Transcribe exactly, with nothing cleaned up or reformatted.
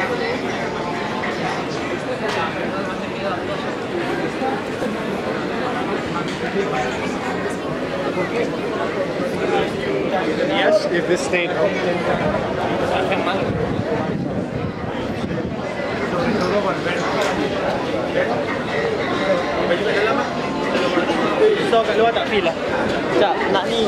Yes, if this stayed open. So kat luar tak feel lah. Sekejap, nak ni.